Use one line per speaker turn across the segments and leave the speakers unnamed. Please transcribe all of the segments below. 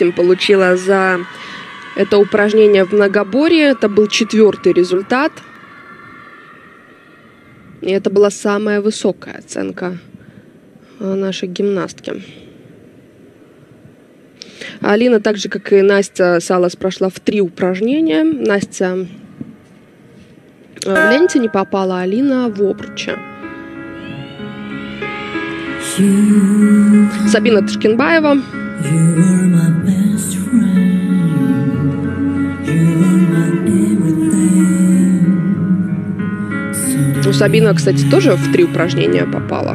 17 получила за это упражнение в многоборье. Это был 4-й результат. И это была самая высокая оценка нашей гимнастки. Алина, так же, как и Настя Салас, прошла в 3 упражнения. Настя в ленте не попала, а Алина в обруче. Сабина Ташкенбаева. У Сабина, кстати, тоже в 3 упражнения попала.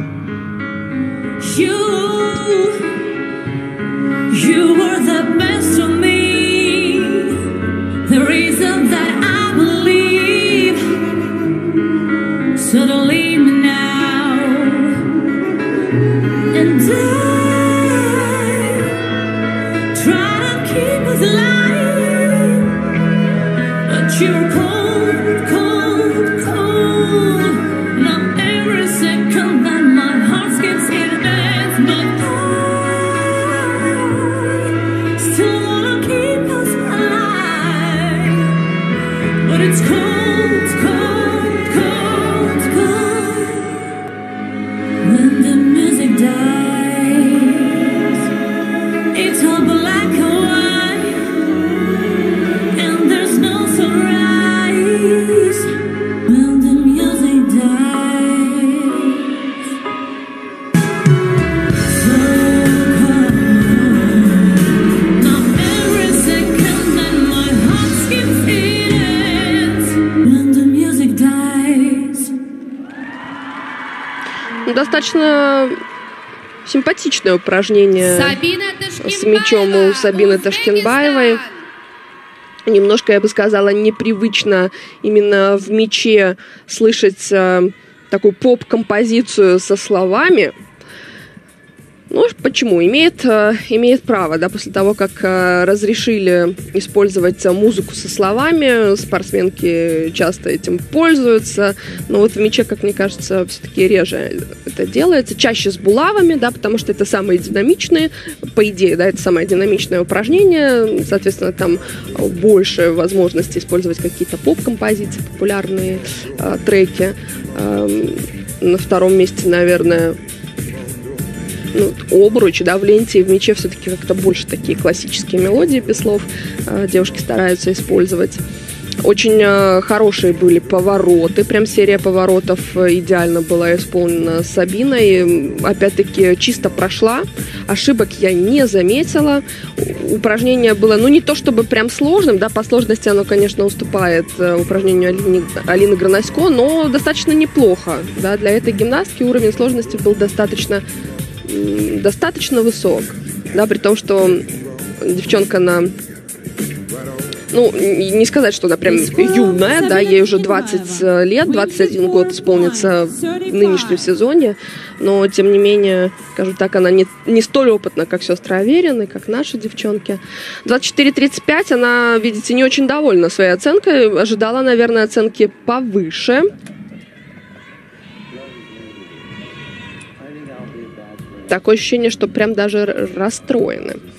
You were the best of me, the reason that I believe, so don't leave me now, and I try to keep us alive, but you're cold, cold, cold, not every second that my heart skips it ends, but it's cold, cold, cold, cold. When the music dies, it's all black and white, and there's no sunrise. When the music dies, so cold. Not every second that my heart skips it. Достаточно симпатичное упражнение с мячом у Сабины Ташкенбаевой. Немножко, я бы сказала, непривычно именно в мяче слышать такую поп-композицию со словами. Ну, почему? Имеет право, да, после того, как разрешили использовать музыку со словами, спортсменки часто этим пользуются, но вот в мяче, как мне кажется, все-таки реже это делается, чаще с булавами, да, потому что это самые динамичные, по идее, да, это самое динамичное упражнение, соответственно, там больше возможности использовать какие-то поп-композиции, популярные треки. На втором месте, наверное, обруч, да, в ленте и в мяче все-таки как-то больше такие классические мелодии без слов девушки стараются использовать. Очень хорошие были повороты, прям серия поворотов идеально была исполнена Сабиной. Опять-таки чисто прошла, ошибок я не заметила. Упражнение было, не то чтобы прям сложным, да, по сложности оно, конечно, уступает упражнению Алины Гранасько, но достаточно неплохо, да, для этой гимнастки уровень сложности был достаточно высок, да, при том, что девчонка не сказать, что она прям юная, да, ей уже 20 лет, 21 год исполнится в нынешнем сезоне, но, тем не менее, скажу так, она не столь опытна, как сестры Аверины, как наши девчонки. 24-35, она, видите, не очень довольна своей оценкой, ожидала, наверное, оценки повыше. Такое ощущение, что прям даже расстроены.